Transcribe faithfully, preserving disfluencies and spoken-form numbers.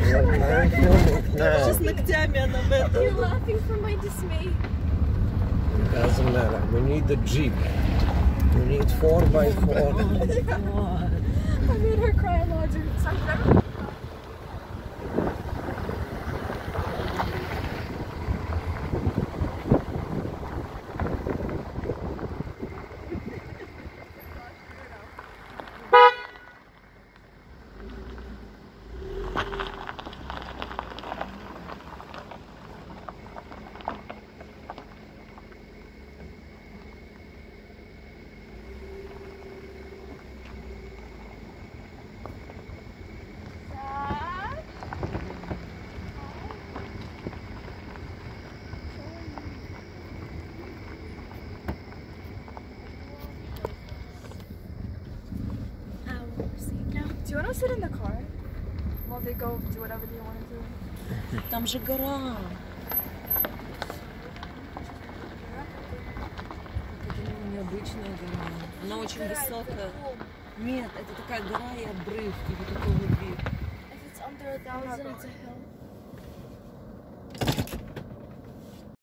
I'm filming now. Just ногтями она в этом. You're laughing from my dismay. Doesn't matter. We need the Jeep. We need four by four. Oh my God. I made her cry loads of times. Do you want to sit in the car while they go do whatever they want to do? Там же гора. Это необычная гора. Она очень высокая. Нет, это такая гора и обрыв, и вот такой вот вид. If it's under a thousand, it's a hill.